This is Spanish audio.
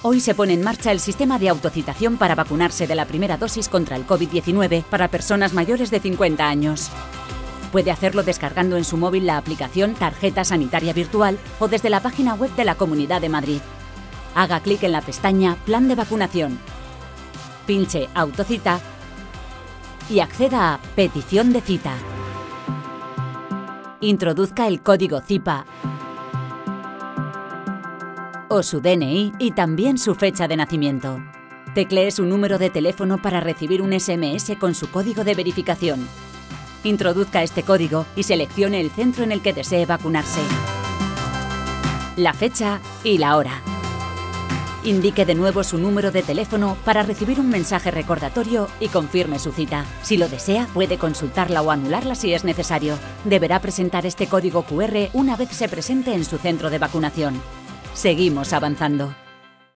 Hoy se pone en marcha el sistema de autocitación para vacunarse de la primera dosis contra el COVID-19 para personas mayores de 50 años. Puede hacerlo descargando en su móvil la aplicación Tarjeta Sanitaria Virtual o desde la página web de la Comunidad de Madrid. Haga clic en la pestaña Plan de vacunación. Pinche Autocita y acceda a Petición de cita. Introduzca el código CIPA o su DNI y también su fecha de nacimiento. Teclee su número de teléfono para recibir un SMS con su código de verificación. Introduzca este código y seleccione el centro en el que desee vacunarse, la fecha y la hora. Indique de nuevo su número de teléfono para recibir un mensaje recordatorio y confirme su cita. Si lo desea, puede consultarla o anularla si es necesario. Deberá presentar este código QR una vez se presente en su centro de vacunación. Seguimos avanzando.